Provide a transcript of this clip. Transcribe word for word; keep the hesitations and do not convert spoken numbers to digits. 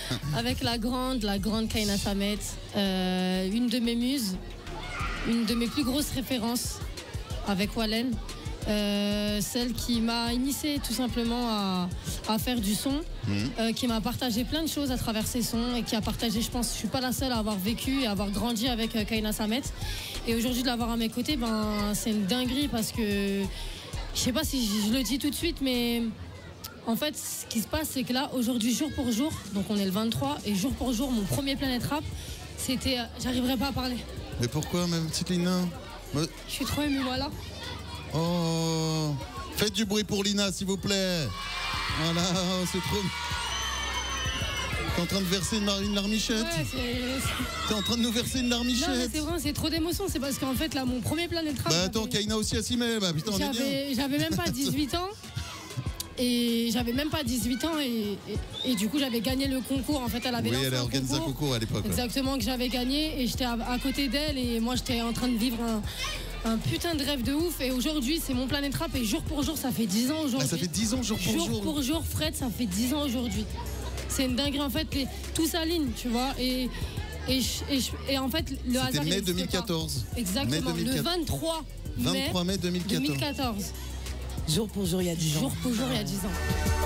avec la grande, la grande Kaina Samet, euh, une de mes muses, une de mes plus grosses références avec Wallen. Euh, celle qui m'a initié tout simplement à, à faire du son, mmh. euh, qui m'a partagé plein de choses à travers ses sons et qui a partagé, je pense, je suis pas la seule à avoir vécu et à avoir grandi avec euh, Kaina Samet. Et aujourd'hui de l'avoir à mes côtés, ben, c'est une dinguerie parce que je sais pas si je, je le dis tout de suite, mais en fait ce qui se passe c'est que là aujourd'hui jour pour jour, donc on est le vingt-trois et jour pour jour mon premier Planète Rap, c'était, euh, j'arriverais pas à parler. Mais pourquoi ma petite Lina? Je suis trop émue, voilà. Oh, faites du bruit pour Lina, s'il vous plaît. Voilà, oh, c'est trop. T'es en train de verser une, une larmichette. Ouais, c'est... T'es en train de nous verser une larmichette. Non, mais c'est vrai, c'est trop d'émotion. C'est parce qu'en fait, là, mon premier Planète Rap. Bah attends, j'avais... Kaina aussi à s'y met. Bah putain, on est bien. J'avais même pas dix-huit ans. Et j'avais même pas dix-huit ans et, et, et du coup j'avais gagné le concours. En fait, elle avait oui, lancé elle a un organisé concours, un concours à l'époque. Exactement, ouais. Que j'avais gagné et j'étais à, à côté d'elle et moi j'étais en train de vivre un, un putain de rêve de ouf. Et aujourd'hui c'est mon Planète Rap et jour pour jour ça fait dix ans aujourd'hui. Ah, ça fait dix ans jour pour jour. Jour pour jour, Fred, ça fait dix ans aujourd'hui. C'est une dinguerie en fait, les, tout s'aligne, tu vois. Et, et, et, et en fait le hasard. C'était mai deux mille quatorze. Pas. Exactement, mai deux mille quatorze. Le vingt-trois mai, vingt-trois mai deux mille quatorze. deux mille quatorze. Jour pour jour, il y a dix ans. Jour pour jour, il y a dix ans.